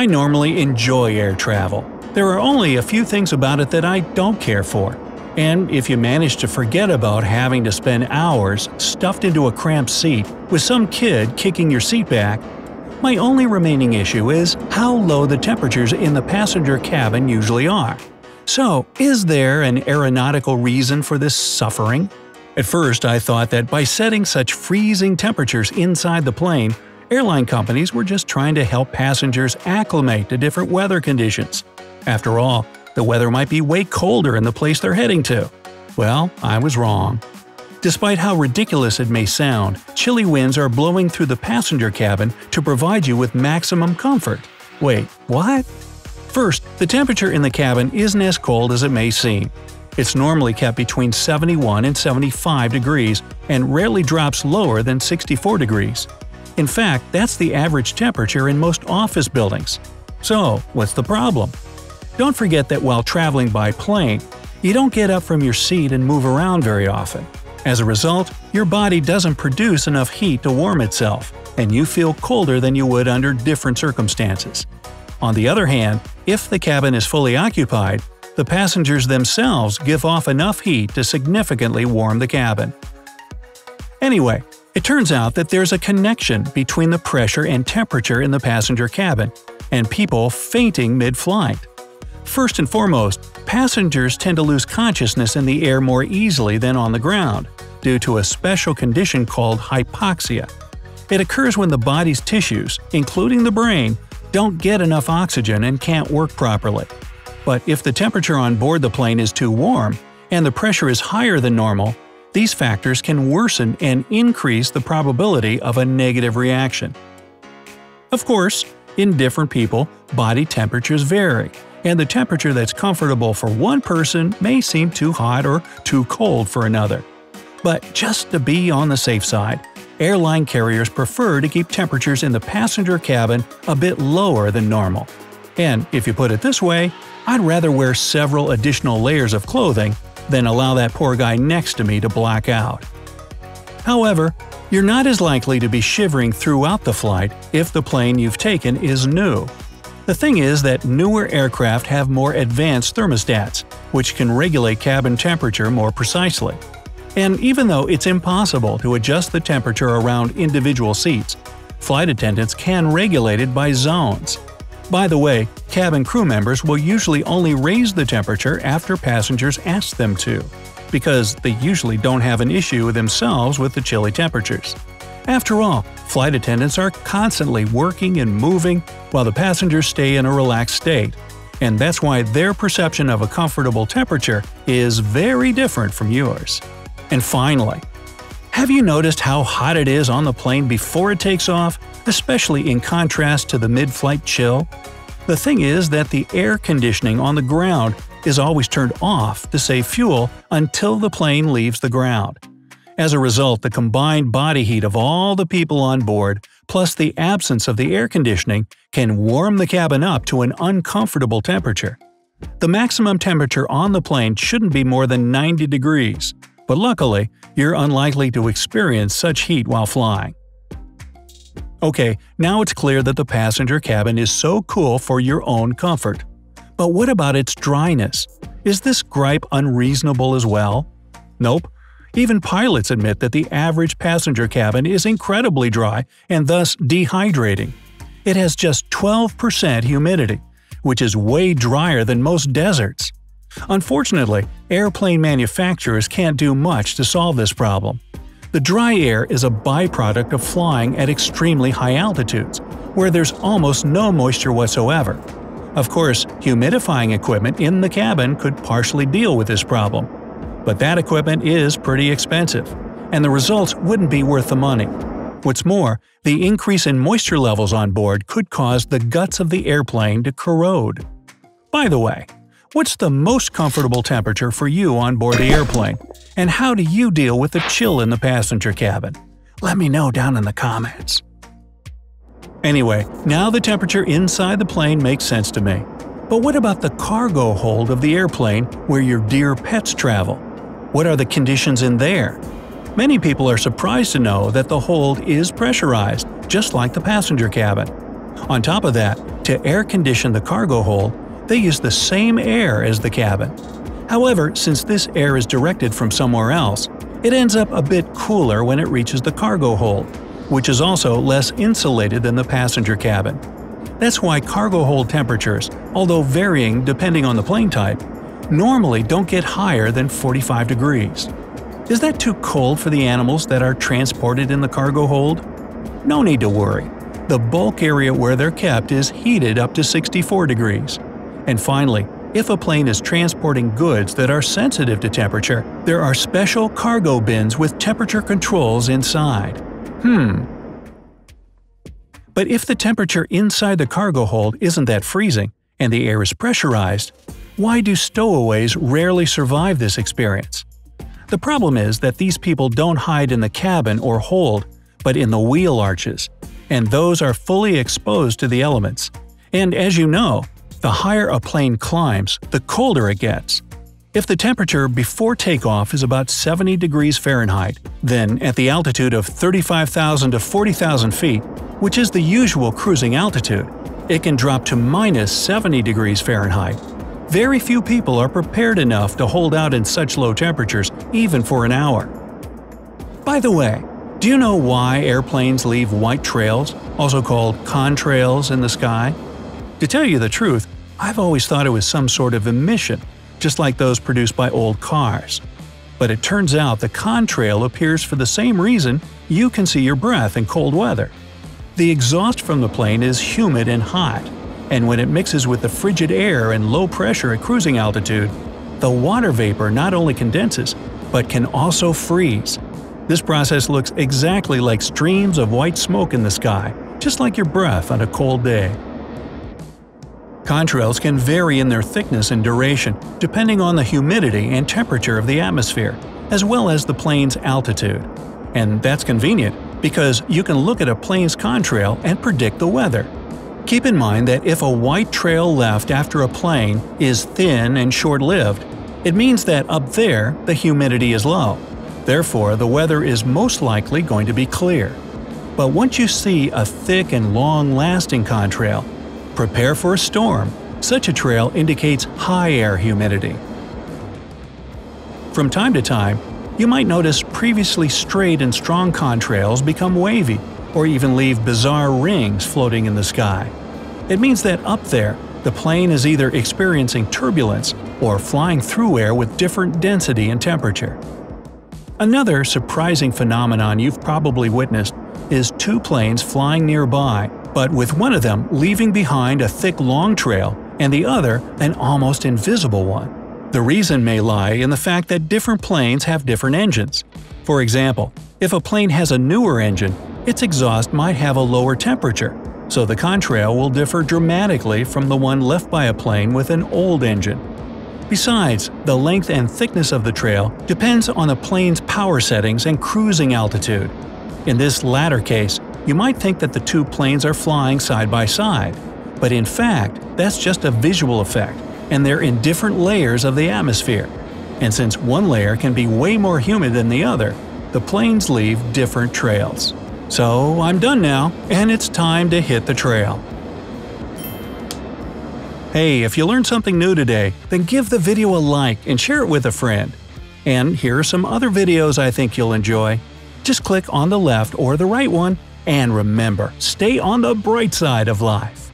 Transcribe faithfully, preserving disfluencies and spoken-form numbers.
I normally enjoy air travel. There are only a few things about it that I don't care for. And if you manage to forget about having to spend hours stuffed into a cramped seat with some kid kicking your seat back, my only remaining issue is how low the temperatures in the passenger cabin usually are. So, is there an aeronautical reason for this suffering? At first, I thought that by setting such freezing temperatures inside the plane, airline companies were just trying to help passengers acclimate to different weather conditions. After all, the weather might be way colder in the place they're heading to. Well, I was wrong. Despite how ridiculous it may sound, chilly winds are blowing through the passenger cabin to provide you with maximum comfort. Wait, what? First, the temperature in the cabin isn't as cold as it may seem. It's normally kept between seventy-one and seventy-five degrees and rarely drops lower than sixty-four degrees. In fact, that's the average temperature in most office buildings. So, what's the problem? Don't forget that while traveling by plane, you don't get up from your seat and move around very often. As a result, your body doesn't produce enough heat to warm itself, and you feel colder than you would under different circumstances. On the other hand, if the cabin is fully occupied, the passengers themselves give off enough heat to significantly warm the cabin. Anyway, it turns out that there's a connection between the pressure and temperature in the passenger cabin and people fainting mid-flight. First and foremost, passengers tend to lose consciousness in the air more easily than on the ground, due to a special condition called hypoxia. It occurs when the body's tissues, including the brain, don't get enough oxygen and can't work properly. But if the temperature on board the plane is too warm, and the pressure is higher than normal, these factors can worsen and increase the probability of a negative reaction. Of course, in different people, body temperatures vary, and the temperature that's comfortable for one person may seem too hot or too cold for another. But just to be on the safe side, airline carriers prefer to keep temperatures in the passenger cabin a bit lower than normal. And if you put it this way, I'd rather wear several additional layers of clothing than allow that poor guy next to me to black out. However, you're not as likely to be shivering throughout the flight if the plane you've taken is new. The thing is that newer aircraft have more advanced thermostats, which can regulate cabin temperature more precisely. And even though it's impossible to adjust the temperature around individual seats, flight attendants can regulate it by zones. By the way, cabin crew members will usually only raise the temperature after passengers ask them to, because they usually don't have an issue themselves with the chilly temperatures. After all, flight attendants are constantly working and moving while the passengers stay in a relaxed state, and that's why their perception of a comfortable temperature is very different from yours. And finally, have you noticed how hot it is on the plane before it takes off, especially in contrast to the mid-flight chill? The thing is that the air conditioning on the ground is always turned off to save fuel until the plane leaves the ground. As a result, the combined body heat of all the people on board, plus the absence of the air conditioning, can warm the cabin up to an uncomfortable temperature. The maximum temperature on the plane shouldn't be more than ninety degrees, but luckily, you're unlikely to experience such heat while flying. Okay, now it's clear that the passenger cabin is so cool for your own comfort. But what about its dryness? Is this gripe unreasonable as well? Nope. Even pilots admit that the average passenger cabin is incredibly dry and thus dehydrating. It has just twelve percent humidity, which is way drier than most deserts. Unfortunately, airplane manufacturers can't do much to solve this problem. The dry air is a byproduct of flying at extremely high altitudes, where there's almost no moisture whatsoever. Of course, humidifying equipment in the cabin could partially deal with this problem. But that equipment is pretty expensive, and the results wouldn't be worth the money. What's more, the increase in moisture levels on board could cause the guts of the airplane to corrode. By the way, what's the most comfortable temperature for you on board the airplane, and how do you deal with the chill in the passenger cabin? Let me know down in the comments. Anyway, now the temperature inside the plane makes sense to me. But what about the cargo hold of the airplane where your dear pets travel? What are the conditions in there? Many people are surprised to know that the hold is pressurized, just like the passenger cabin. On top of that, To air condition the cargo hold, they use the same air as the cabin. However, since this air is directed from somewhere else, it ends up a bit cooler when it reaches the cargo hold, which is also less insulated than the passenger cabin. That's why cargo hold temperatures, although varying depending on the plane type, normally don't get higher than forty-five degrees. Is that too cold for the animals that are transported in the cargo hold? No need to worry. The bulk area where they're kept is heated up to sixty-four degrees. And finally, if a plane is transporting goods that are sensitive to temperature, there are special cargo bins with temperature controls inside. Hmm. But if the temperature inside the cargo hold isn't that freezing, and the air is pressurized, why do stowaways rarely survive this experience? The problem is that these people don't hide in the cabin or hold, but in the wheel arches, and those are fully exposed to the elements. And as you know, the higher a plane climbs, the colder it gets. If the temperature before takeoff is about seventy degrees Fahrenheit, then at the altitude of thirty-five thousand to forty thousand feet, which is the usual cruising altitude, it can drop to minus seventy degrees Fahrenheit. Very few people are prepared enough to hold out in such low temperatures even for an hour. By the way, do you know why airplanes leave white trails, also called contrails, in the sky? To tell you the truth, I've always thought it was some sort of emission, just like those produced by old cars. But it turns out the contrail appears for the same reason you can see your breath in cold weather. The exhaust from the plane is humid and hot, and when it mixes with the frigid air and low pressure at cruising altitude, the water vapor not only condenses, but can also freeze. This process looks exactly like streams of white smoke in the sky, just like your breath on a cold day. Contrails can vary in their thickness and duration depending on the humidity and temperature of the atmosphere, as well as the plane's altitude. And that's convenient because you can look at a plane's contrail and predict the weather. Keep in mind that if a white trail left after a plane is thin and short-lived, it means that up there the humidity is low. Therefore, the weather is most likely going to be clear. But once you see a thick and long-lasting contrail, prepare for a storm. Such a trail indicates high air humidity. From time to time, you might notice previously straight and strong contrails become wavy, or even leave bizarre rings floating in the sky. It means that up there, the plane is either experiencing turbulence or flying through air with different density and temperature. Another surprising phenomenon you've probably witnessed is two planes flying nearby, but with one of them leaving behind a thick long trail and the other an almost invisible one. The reason may lie in the fact that different planes have different engines. For example, if a plane has a newer engine, its exhaust might have a lower temperature, so the contrail will differ dramatically from the one left by a plane with an old engine. Besides, the length and thickness of the trail depends on the plane's power settings and cruising altitude. In this latter case, you might think that the two planes are flying side by side, but in fact, that's just a visual effect, and they're in different layers of the atmosphere. And since one layer can be way more humid than the other, the planes leave different trails. So I'm done now, and it's time to hit the trail. Hey, if you learned something new today, then give the video a like and share it with a friend. And here are some other videos I think you'll enjoy. Just click on the left or the right one, and remember, stay on the bright side of life.